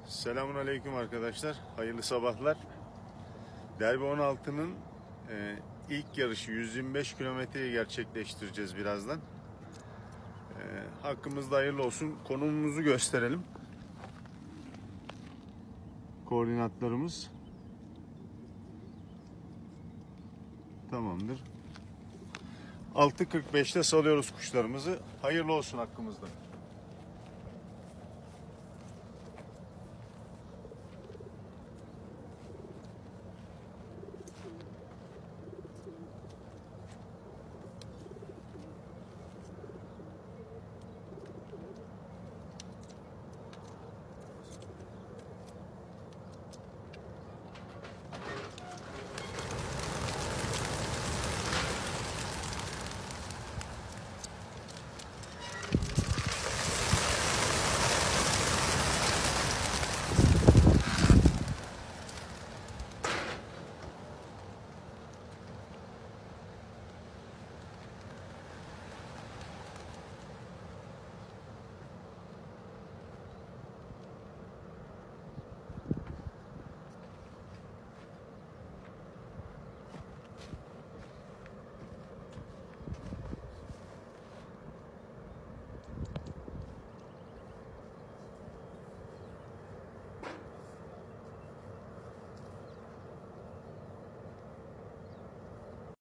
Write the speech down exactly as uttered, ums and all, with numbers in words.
Selamünaleyküm arkadaşlar. Hayırlı sabahlar. Derbi on altının e, ilk yarışı yüz yirmi beş kilometreyi gerçekleştireceğiz birazdan. E, hakkımızda hayırlı olsun. Konumumuzu gösterelim. Koordinatlarımız. Tamamdır. altı kırk beşte salıyoruz kuşlarımızı. Hayırlı olsun hakkımızda.